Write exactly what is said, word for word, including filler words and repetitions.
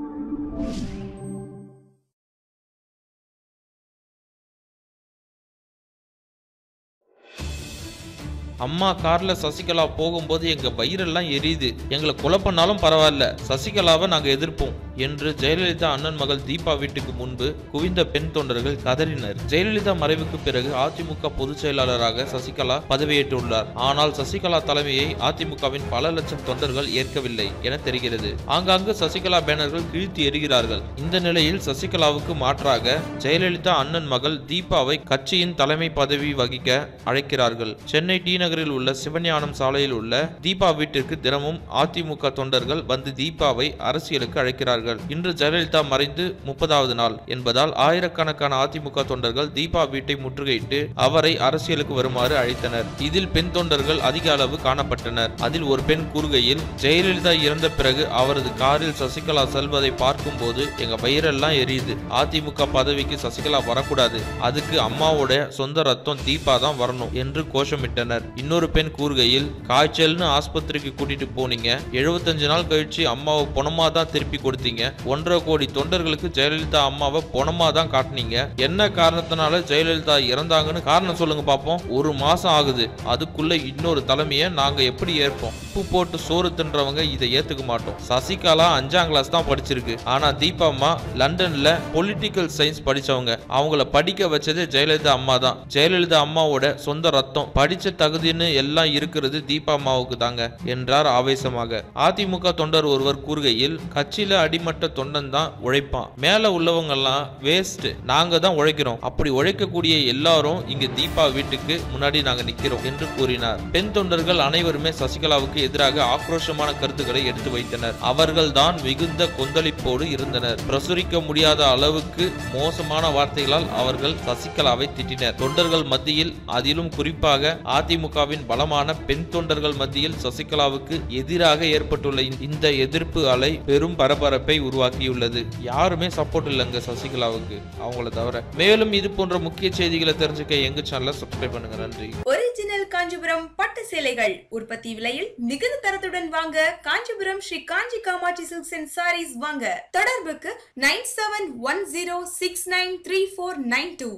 அம்மா கார்ல சசிகலா போகும்போது எங்க வயிறெல்லாம் எரியுது. எங்களை கொலை பண்ணாலும் பரவாயில்ல, சசிகலாவை நாங்க எதிர்ப்போம் என்று ஜெயலலிதா அண்ணன் மகள் தீபா வீட்டுக்கு முன்பு குவிந்த பெண் தொண்டர்கள் கதறினர். ஜெயலலிதா மறைவுக்கு பிறகு அதிமுக பொதுச் செயலாளராக சசிகலா பதவியேற்றுள்ளார். ஆனால் சசிகலா தலைமையை அதிமுகவின் பல லட்சம் தொண்டர்கள் ஏற்கவில்லை என தெரிகிறது. ஆங்காங்கு சசிகலா பேனர்கள் கிழித்து எறிகிறார்கள். இந்த நிலையில் சசிகலாவுக்கு மாற்றாக ஜெயலலிதா அண்ணன் மகள் தீபாவை கட்சியின் தலைமை பதவி வகிக்க அழைக்கிறார்கள். சென்னை டி நகரில் உள்ள சிவஞானம் சாலையில் உள்ள தீபா வீட்டிற்கு தினமும் அதிமுக தொண்டர்கள் வந்து தீபாவை அரசியலுக்கு அழைக்கிறார்கள். இன்று ஜெயலலிதா மறைந்து முப்பதாவது நாள் என்பதால் ஆயிரக்கணக்கான அதிமுக தொண்டர்கள் தீபா வீட்டை முற்றுகையிட்டு அவரை அரசியலுக்கு வருமாறு அழைத்தனர். இதில் பெண் தொண்டர்கள் அதிக அளவு காணப்பட்டனர். அதில் ஒரு பெண் கூறுகையில், ஜெயலலிதா இறந்த பிறகு அவரது காரில் சசிகலா செல்வதை பார்க்கும் போது எங்க வயிறெல்லாம் எரியுது. அதிமுக பதவிக்கு சசிகலா வரக்கூடாது, அதுக்கு அம்மாவோட சொந்த ரத்தம் தீபா தான் வரணும் என்று கோஷமிட்டனர். இன்னொரு பெண் கூறுகையில், காய்ச்சல்னு ஆஸ்பத்திரிக்கு கூட்டிட்டு போனீங்க, எழுபத்தஞ்சு நாள் கழிச்சு அம்மாவை பொணமா தான் திருப்பி கொடுத்தீங்க. ஒன்றரை கோடி தொண்டர்களுக்கு ஜெயலலிதா அம்மாவை பொணமா தான் காட்டினீங்க. என்ன காரணத்தினால ஜெயலலிதா இறந்தாங்கன்னு காரணம் சொல்லுங்க பாப்போம். ஒரு மாசம் ஆகுது, அதுக்குள்ள இன்னொரு தலைமையை நாங்க எப்படி ஏற்போம்? உப்பு போட்டு சோறு தின்றவங்க இதை ஏத்துக்க மாட்டோம். சசிகலா அஞ்சாம் கிளாஸ் தான் படிச்சிருக்கு, ஆனா தீபா அம்மா லண்டன்ல பொலிட்டிக்கல் சயின்ஸ் படிச்சவங்க. அவங்கள படிக்க வச்சதே ஜெயலலிதா அம்மா தான். ஜெயலலிதா அம்மாவோட சொந்த ரத்தம், படிச்ச தகுதின்னு எல்லாம் இருக்கிறது தீபா அம்மாவுக்கு தாங்க என்றார் ஆவேசமாக. அதிமுக தொண்டர் ஒருவர் கூறுகையில், கட்சியில அடிமட்ட தொண்டன் தான் உழைப்பான், மேல உள்ளவங்க எல்லாம் வேஸ்ட், நாங்க தான் உழைக்கிறோம். அப்படி உழைக்கக்கூடிய எல்லாரும் இங்க தீபா வீட்டுக்கு முன்னாடி நாங்க நிக்கிறோம் என்று கூறினார். பெண் தொண்டர்கள் அனைவருமே சசிகலாவுக்கு எதிராக ஆக்ரோஷமான கருத்துக்களை எடுத்து வைத்தனர். அவர்கள் தான் மிகுந்த கொந்தளிப்போடு இருந்தனர். பிரசுரிக்க முடியாத அளவுக்கு மோசமான வார்த்தைகளால் அவர்கள் சசிகலாவை திட்டினர். தொண்டர்கள் மத்தியில், அதிலும் குறிப்பாக அதிமுகவின் பலமான பெண் தொண்டர்கள் மத்தியில் சசிகலாவுக்கு எதிராக ஏற்பட்டுள்ள இந்த எதிர்ப்பு அலை பெரும் பரபரப்பை உருவாக்கியுள்ளது. யாருமே சப்போர்ட் இல்லைங்க சசிகலாவுக்கு, அவங்கள தவிர. மேலும் இது போன்ற முக்கிய செய்திகளை தெரிஞ்சுக்க எங்க சேனலை சப்ஸ்கிரைப் பண்ணுங்க. நன்றி. ஒரிஜினல் காஞ்சிபுரம் பட்டு சேலைகள் உற்பத்தி விலையில் மிகுந்த தரத்துடன் வாங்க Kanchipuram Sri Kanchi Kamakshi silks and sarees வாங்க. தொடர்புக்கு nine seven one zero six nine three four nine two.